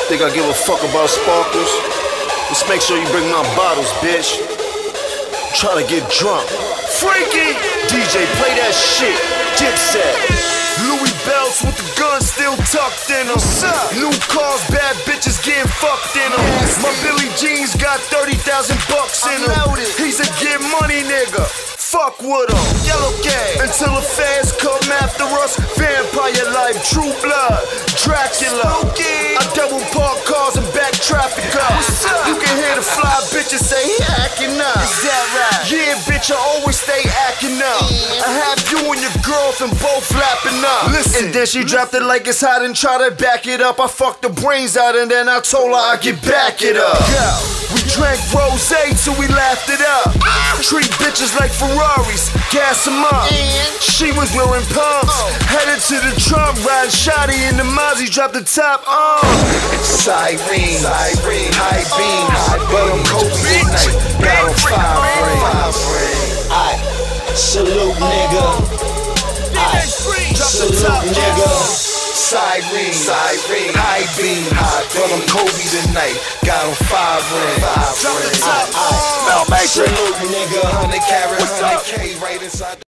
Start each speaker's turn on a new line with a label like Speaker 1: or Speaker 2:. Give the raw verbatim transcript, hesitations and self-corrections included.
Speaker 1: Think I give a fuck about sparkles? Just make sure you bring my bottles, bitch. I'm trying to get drunk. Freaky! D J, play that shit. Dipset. Louis belts with the gun still tucked in them. New cars, bad bitches getting fucked in them. My Billy Jeans got thirty thousand bucks in them. He's a get money nigga. Fuck with him. Yellow gang. Until the fans come after us. Vampire life, true blood, Dracula. I double park cars and back traffic up. You can hear the fly bitches say he acting up. Is that right? Yeah, bitch, I always stay acting up. I have you and your girlfriend both lapping up. Listen. And then she dropped it like it's hot and try to back it up. I fucked the brains out and then I told her I could back it up. Yo, we drank rosé till we laughed it up. Treat bitches like Ferraris, gas them up. She was wearing pumps, headed to the trunk, riding shoddy in the Mozzie, dropped the top on.
Speaker 2: Siren, siren, high beam, high but I'm Kobe tonight. Got on five ring. Aight, salute nigga. Aight, salute nigga. Siren, siren, high beam, high but I'm Kobe tonight. Got on five ring. Aight, aight, salute nigga. Hundred carat, hundred K right inside.